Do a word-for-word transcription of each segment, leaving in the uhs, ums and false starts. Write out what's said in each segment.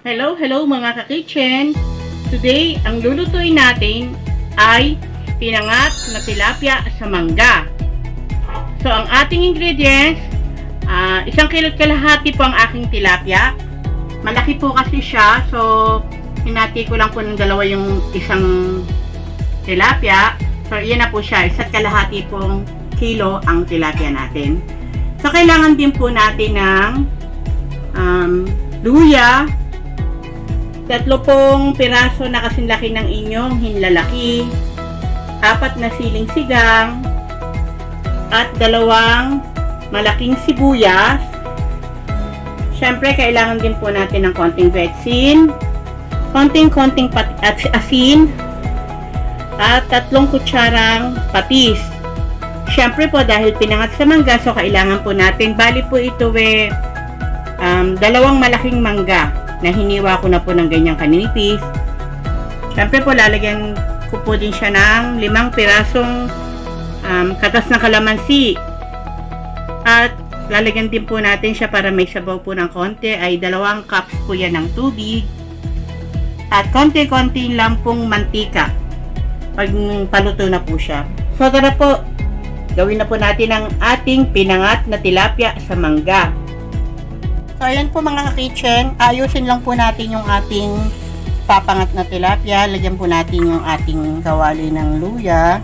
Hello, hello mga ka-kitchen! Today, ang lulutuin natin ay pinangat na tilapia sa mangga. So, ang ating ingredients, uh, isang kilo't kalahati po ang aking tilapia. Malaki po kasi siya, so hinati ko lang po ng dalawa yung isang tilapia. So, iyan na po siya, isa't kalahati pong kilo ang tilapia natin. So, kailangan din po natin ng um, luya, tatlo pong piraso na kasing laki ng inyong hinlalaki, apat na siling sigang, at dalawang malaking sibuyas. Siyempre, kailangan din po natin ng konting vetsin, konting-konting asin, at tatlong kutsarang patis. Siyempre po, dahil pinangat sa mangga, so kailangan po natin, bali po ito eh, um, dalawang malaking mangga na hiniwa ko na po ng ganyang kaninipis. Siyempre po, lalagyan ko po din siya ng limang pirasong um, katas ng kalamansi. At lalagyan din po natin siya para may sabaw po ng konti ay dalawang cups po yan ng tubig. At konti-konti lang pong mantika pag paluto na po siya. So tara po, gawin na po natin ang ating pinangat na tilapia sa mangga. So, ayan po mga ka-kitchen, ayusin lang po natin yung ating papangat na tilapia. Lagyan po natin yung ating kawali ng luya.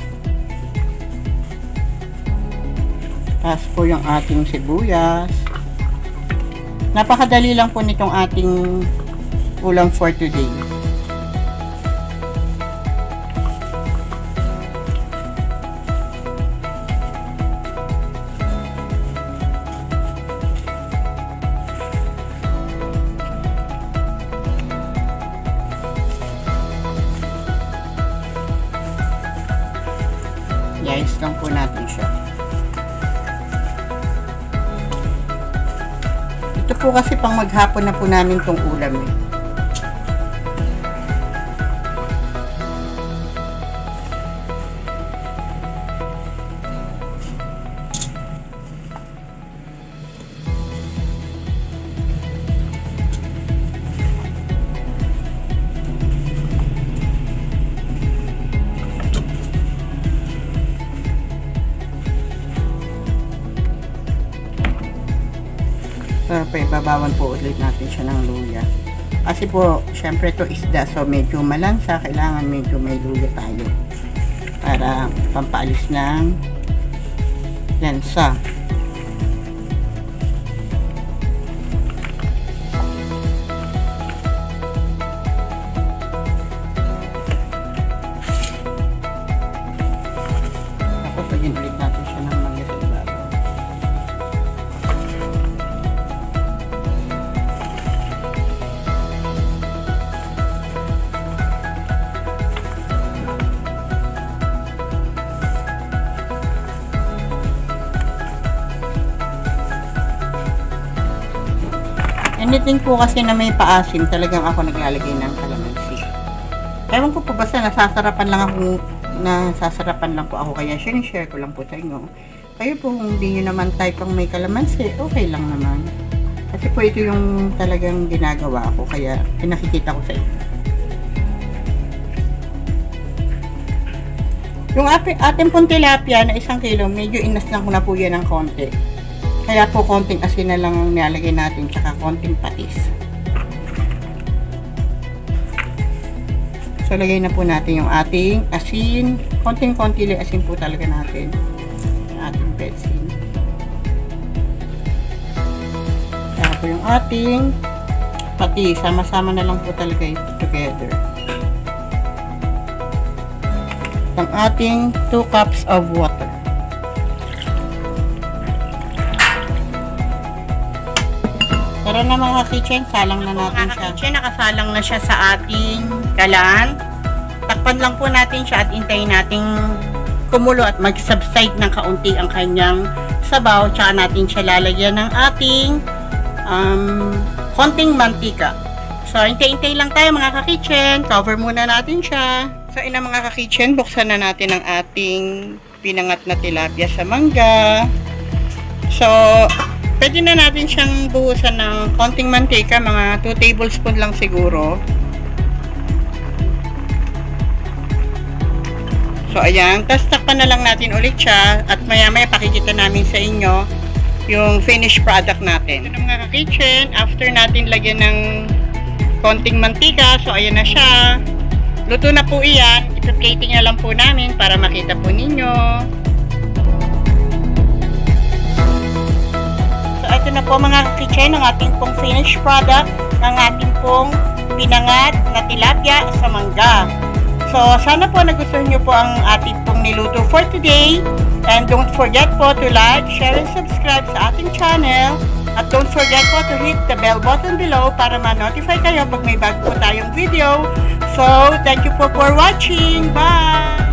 Tapos po yung ating sibuyas. Napakadali lang po nitong ating ulam for today. I-ice lang po natin siya. Ito po kasi pang maghapon na po namin tong ulam eh. So, ibabawan po ulit natin siya ng luya. Kasi po, syempre to isda. So, medyo malansa. Kailangan medyo may luya tayo. Para pampaalis ng lansa. Tapos, lagyan ulit natin siya ng mangga sa ibabaw. Anything po kasi na may paasim, talagang ako naglalagay ng kalamansi. Ewan ko po, basta nasasarapan lang ako, nasasarapan lang po ako, kaya share ko lang po sa inyo. Kayo po, kung hindi nyo naman type ang may kalamansi, okay lang naman. Kasi po ito yung talagang ginagawa ko, kaya pinakikita ko sa inyo. Yung ating pong tilapia na isang kilo, medyo inas lang ko na po yan ng konti. Kaya po konting asin na lang ang nilalagay natin, tsaka konting patis. So, lagay na po natin yung ating asin. Konting-konti lang asin po talaga natin. Yung ating vetsin. Kaya po yung ating patis. Sama-sama na lang po talaga ito together. Ang ating two cups of water. Tara na mga kitchen, salang na natin siya. Kitchen, nakasalang na siya sa ating kalan. Takpan lang po natin siya at intayin nating kumulo at mag-subside ng kaunti ang kanyang sabaw. Tsaka natin siya lalagyan ng ating um, konting mantika. So, intay-intay lang tayo mga ka-kitchen. Cover muna natin siya. So, ina mga ka-kitchen, buksan na natin ang ating pinangat na tilapia sa mangga. So, Pwede na natin siyang buhusan ng konting mantika, mga two tablespoon lang siguro. So, ayan. Tapos, takpan na lang natin ulit siya. At maya-maya pakikita namin sa inyo yung finished product natin. Ito na mga ka-kitchen. After natin lagyan ng konting mantika. So, ayan na siya. Luto na po iyan. Ipa-plating na lang po namin para makita po ninyo. So, ito na po mga ka-kitchen ang ating pong finished product ng ating pong pinangat na tilapia sa mangga. So, sana po nagustuhan nyo po ang ating pong niluto for today. And don't forget po to like, share, and subscribe sa ating channel. At don't forget po to hit the bell button below para ma-notify kayo pag may bago po tayong video. So, thank you po for watching. Bye!